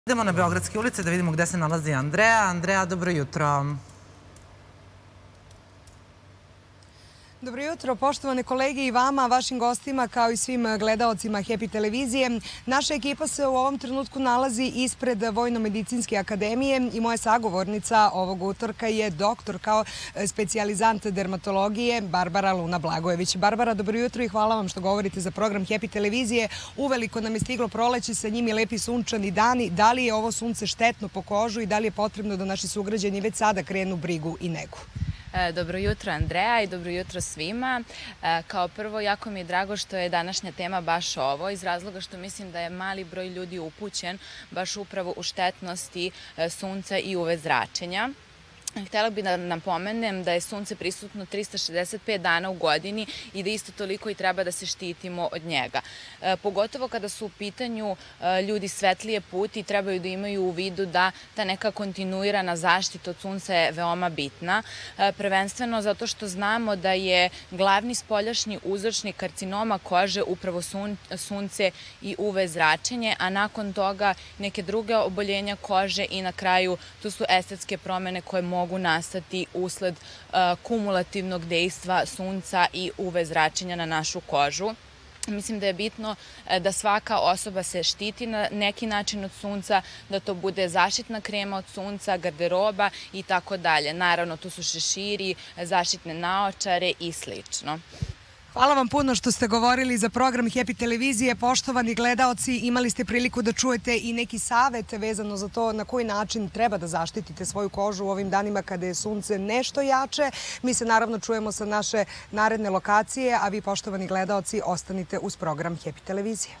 Idemo na Beogradske ulice da vidimo gde se nalazi Andreja. Andreja, dobro jutro. Dobro jutro, poštovane kolege i vama, vašim gostima, kao i svim gledaocima Happy televizije. Naša ekipa se u ovom trenutku nalazi ispred Vojno-medicinske akademije i moja sagovornica ovog utorka je doktor kao specijalizant dermatologije Barbara Luna Blagojević. Barbara, dobro jutro i hvala vam što govorite za program Happy televizije. Uveliko nam je stiglo proleće, sa njim i lepi sunčani dani. Da li je ovo sunce štetno po kožu i da li je potrebno da naši sugrađani već sada krenu brigu i negu? Dobro jutro Andreja i dobro jutro svima. Kao prvo, jako mi je drago što je današnja tema baš ovo, iz razloga što mislim da je mali broj ljudi upućen baš upravo u štetnosti sunca i UV zračenja. Htjela bih da napomenem da je sunce prisutno 365 dana u godini i da isto toliko i treba da se štitimo od njega. Pogotovo kada su u pitanju ljudi svetlije puti, trebaju da imaju u vidu da ta neka kontinuirana zaštita od sunca je veoma bitna. Prvenstveno zato što znamo da je glavni spoljašnji uzročnik karcinoma kože upravo sunce i UV zračenje, a nakon toga neke druge oboljenja kože i na kraju tu su estetske promene koje mogu nastati usled kumulativnog dejstva sunca i UV zračenja na našu kožu. Mislim da je bitno da svaka osoba se štiti na neki način od sunca, da to bude zaštitna krema od sunca, garderoba i tako dalje. Naravno, tu su šeširi, zaštitne naočare i slično. Hvala vam puno što ste govorili za program Happy televizije. Poštovani gledaoci, imali ste priliku da čujete i neki savet vezano za to na koji način treba da zaštitite svoju kožu u ovim danima kada je sunce nešto jače. Mi se naravno čujemo sa naše naredne lokacije, a vi, poštovani gledaoci, ostanite uz program Happy televizije.